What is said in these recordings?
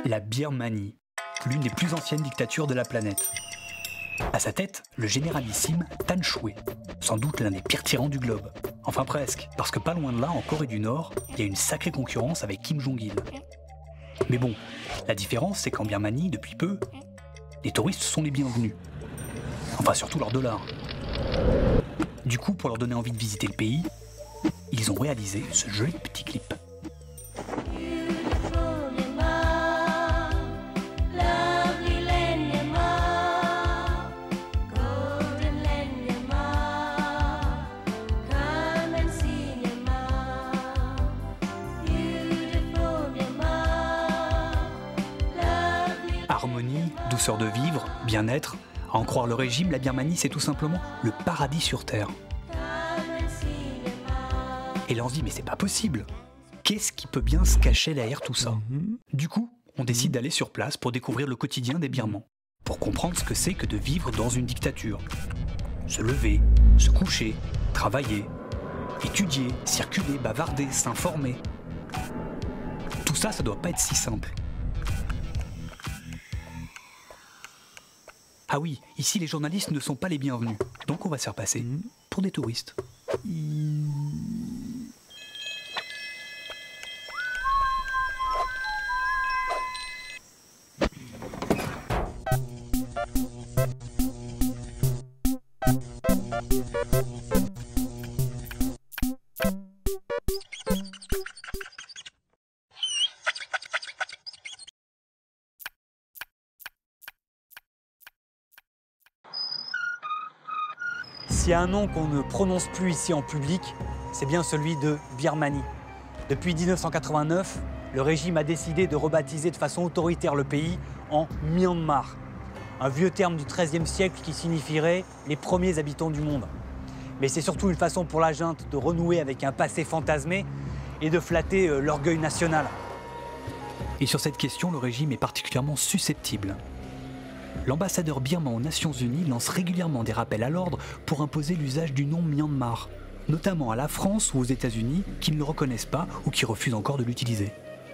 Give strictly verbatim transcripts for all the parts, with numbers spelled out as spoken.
La Birmanie, l'une des plus anciennes dictatures de la planète. À sa tête, le généralissime Than Shwe, sans doute l'un des pires tyrans du globe. Enfin presque, parce que pas loin de là, en Corée du Nord, il y a une sacrée concurrence avec Kim Jong-il. Mais bon, la différence c'est qu'en Birmanie, depuis peu, les touristes sont les bienvenus. Enfin surtout leurs dollars. Du coup, pour leur donner envie de visiter le pays, ils ont réalisé ce joli petit clip. Harmonie, douceur de vivre, bien-être, à en croire le régime, la Birmanie c'est tout simplement le paradis sur Terre. Et là on se dit mais c'est pas possible. Qu'est-ce qui peut bien se cacher derrière tout ça? Du coup, on décide d'aller sur place pour découvrir le quotidien des Birmans, pour comprendre ce que c'est que de vivre dans une dictature. Se lever, se coucher, travailler, étudier, circuler, bavarder, s'informer. Tout ça, ça doit pas être si simple. Ah oui, ici les journalistes ne sont pas les bienvenus, donc on va se faire passer pour des touristes. S'il y a un nom qu'on ne prononce plus ici en public, c'est bien celui de Birmanie. Depuis mille neuf cent quatre-vingt-neuf, le régime a décidé de rebaptiser de façon autoritaire le pays en Myanmar, un vieux terme du treizième siècle qui signifierait les premiers habitants du monde. Mais c'est surtout une façon pour la junte de renouer avec un passé fantasmé et de flatter euh, l'orgueil national. Et sur cette question, le régime est particulièrement susceptible. L'ambassadeur birman aux Nations Unies lance régulièrement des rappels à l'ordre pour imposer l'usage du nom Myanmar, notamment à la France ou aux États-Unis qui ne le reconnaissent pas ou qui refusent encore de l'utiliser.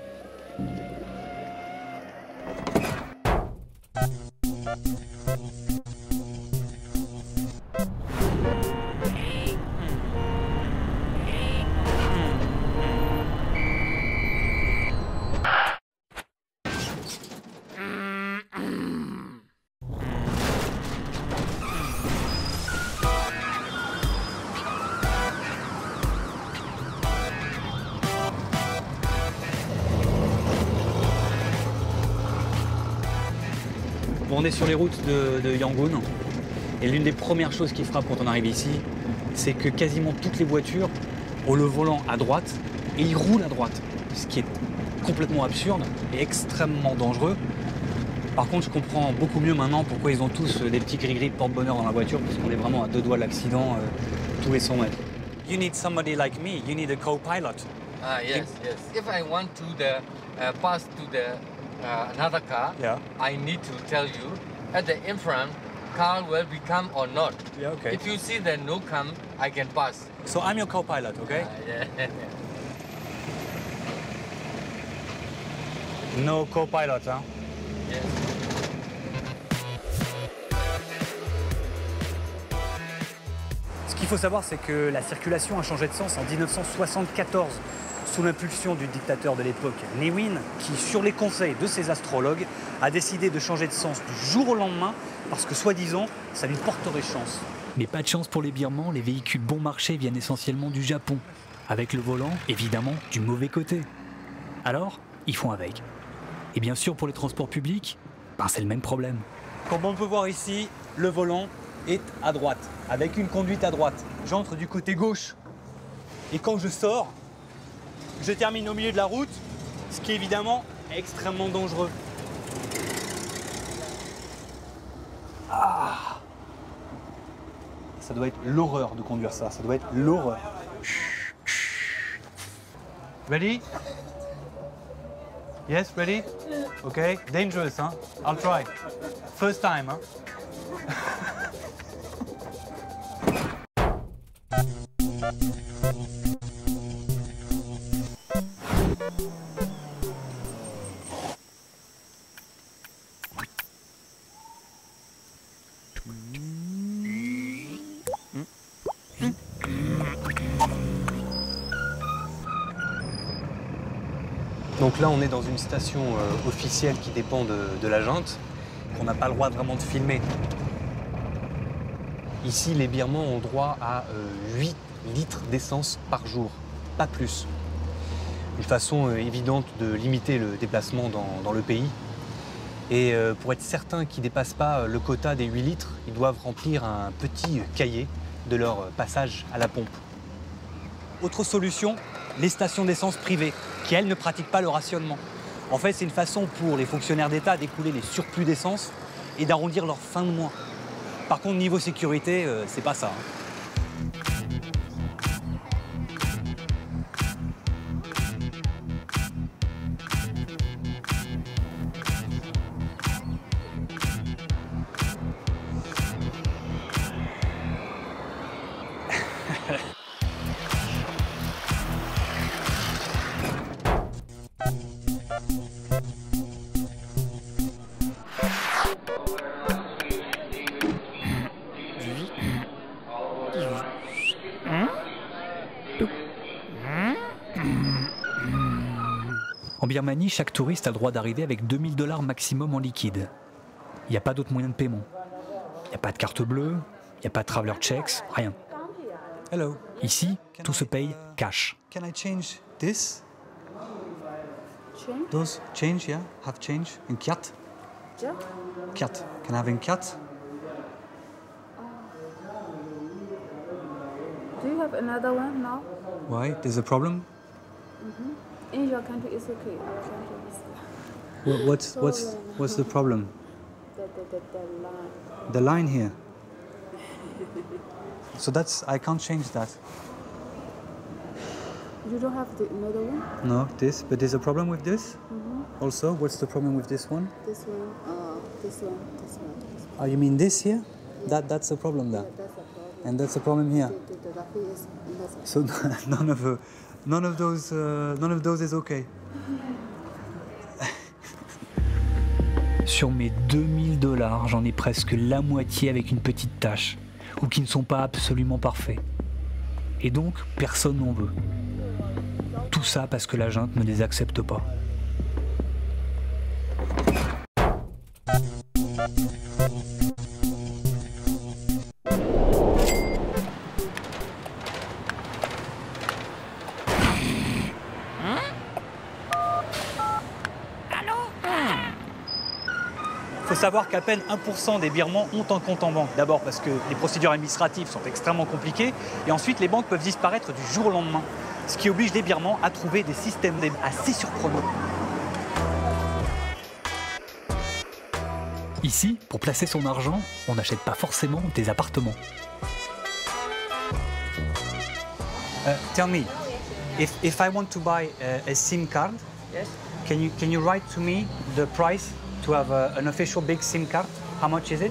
On est sur les routes de, de Yangon et l'une des premières choses qui frappe quand on arrive ici, c'est que quasiment toutes les voitures ont le volant à droite et ils roulent à droite, ce qui est complètement absurde et extrêmement dangereux. Par contre, je comprends beaucoup mieux maintenant pourquoi ils ont tous des petits gris-gris de porte-bonheur dans la voiture, parce qu'on est vraiment à deux doigts de l'accident euh, tous les cent mètres. You need somebody like me, you need a co-pilot. Ah, yes, yes. If I want to the, uh, pass to the Uh, another car, Yeah. I need to tell you at the in front car will become or not. Yeah, okay. If you see that no come, I can pass. So I'm your co-pilot, okay? Uh, yeah. No co-pilot, hein? Yes. Ce qu'il faut savoir, c'est que la circulation a changé de sens en mille neuf cent soixante-quatorze, sous l'impulsion du dictateur de l'époque, Ne Win, qui, sur les conseils de ses astrologues, a décidé de changer de sens du jour au lendemain, parce que, soi-disant, ça lui porterait chance. Mais pas de chance pour les Birmans, les véhicules bon marché viennent essentiellement du Japon, avec le volant, évidemment, du mauvais côté. Alors, ils font avec. Et bien sûr, pour les transports publics, ben c'est le même problème. Comme on peut voir ici, le volant est à droite, avec une conduite à droite. J'entre du côté gauche. Et quand je sors, je termine au milieu de la route, ce qui est évidemment extrêmement dangereux. Ah. Ça doit être l'horreur de conduire ça, ça doit être l'horreur. Ready? Yes, ready? Okay, dangerous, hein? I'll try. First time, hein? Donc là, on est dans une station euh, officielle qui dépend de, de la junte, qu'on n'a pas le droit vraiment de filmer. Ici, les Birmans ont droit à euh, huit litres d'essence par jour, pas plus. Une façon euh, évidente de limiter le déplacement dans, dans le pays. Et euh, pour être certain qu'ils ne dépassent pas le quota des huit litres, ils doivent remplir un petit cahier de leur passage à la pompe. Autre solution, les stations d'essence privées, qui elles ne pratiquent pas le rationnement. En fait, c'est une façon pour les fonctionnaires d'État d'écouler les surplus d'essence et d'arrondir leur fin de mois. Par contre, niveau sécurité, euh, c'est pas ça. En Birmanie, chaque touriste a le droit d'arriver avec deux mille dollars maximum en liquide. Il n'y a pas d'autre moyen de paiement. Il n'y a pas de carte bleue, il n'y a pas de traveler checks, rien. Hello. Ici, tout se paye cash. Can I change this? Change? Those change, yeah? Have change in kyat? Yeah. Kyat. Can I have in kyat? Do you have another one now? Why? There's a problem? In your country, it's okay. Our country is Wha- What's what's what's the problem? the, the, the, the line. The line here. So that's I can't change that. You don't have the another one? No, this. But there's a problem with this. Also, what's the problem with this one? This one, uh, this one, this one. This one. Oh, you mean this here? That that's the problem there, That's a problem. and that's the problem here. The, the, the Rafi is that's a So none of uh, none of those uh, none of those is okay. Sur mes deux mille dollars, j'en ai presque la moitié avec une petite tache, ou qui ne sont pas absolument parfaits. Et donc, personne n'en veut. Tout ça parce que la junte ne les accepte pas. Il faut savoir qu'à peine un pour cent des Birmans ont un compte en banque. D'abord parce que les procédures administratives sont extrêmement compliquées et ensuite les banques peuvent disparaître du jour au lendemain. Ce qui oblige les Birmans à trouver des systèmes assez surprenants. Ici, pour placer son argent, on n'achète pas forcément des appartements. Uh, tell me, if, if I want to buy a, a SIM card, Yes. can you, can you write to me the price to have a, an official big SIM card? How much is it?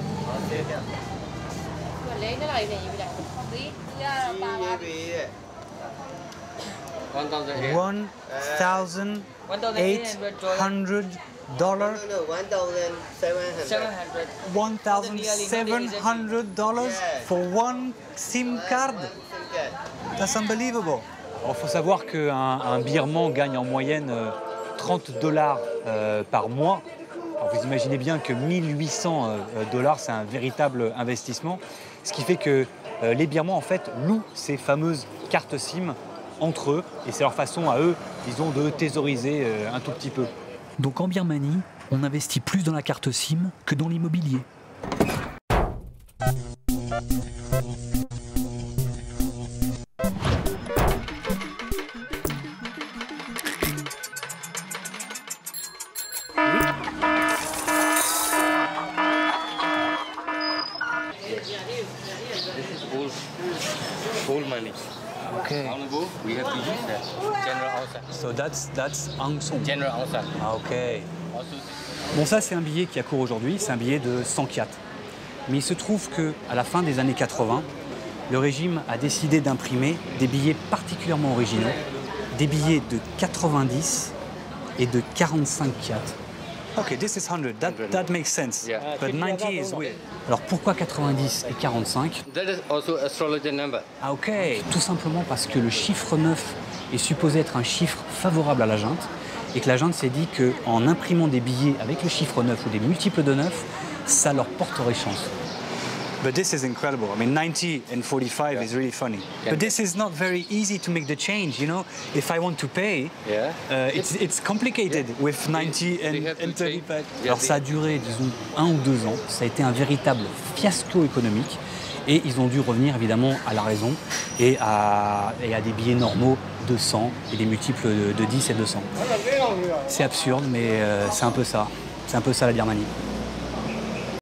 One thousand eight. One thousand eight hundred dollars. No, no, one thousand seven hundred. seven hundred. one thousand seven hundred dollars for one SIM card? That's unbelievable. Il faut savoir qu'un un Birman gagne en moyenne euh, trente dollars euh, par mois. Alors vous imaginez bien que mille huit cents euh, dollars, c'est un véritable investissement. Ce qui fait que euh, les Birmans, en fait, louent ces fameuses cartes SIM entre eux. Et c'est leur façon à eux, disons, de thésauriser euh, un tout petit peu. Donc en Birmanie, on investit plus dans la carte SIM que dans l'immobilier. This is old, old money. Okay. Long ago, we have to use that. General outside. So that's, that's Aung San. General outside. Ah, ok. Also, Bon, ça, c'est un billet qui a cours aujourd'hui, c'est un billet de cent kyats. Mais il se trouve qu'à la fin des années quatre-vingts, le régime a décidé d'imprimer des billets particulièrement originaux, des billets de quatre-vingt-dix et de quarante-cinq kyats. Ok, this is one hundred, that, that makes sense. Yeah. But ninety is weird. Alors pourquoi quatre-vingt-dix et quarante-cinq? that is also astrologer number. Ah ok, tout simplement parce que le chiffre neuf est supposé être un chiffre favorable à la junte et que la junte s'est dit qu'en imprimant des billets avec le chiffre neuf ou des multiples de neuf, ça leur porterait chance. But this is incredible. I mean, ninety and forty-five yeah. is really funny. Yeah. But this is not very easy to make the change, you know? If I want to pay, yeah. uh, it's, it's complicated yeah. with ninety and, and thirty-five. Alors ça a duré, disons, un ou deux ans. Ça a été un véritable fiasco économique. Et ils ont dû revenir, évidemment, à la raison et à, et à des billets normaux de cent et des multiples de, de dix et deux cents. C'est absurde, mais euh, c'est un peu ça. C'est un peu ça, la Birmanie.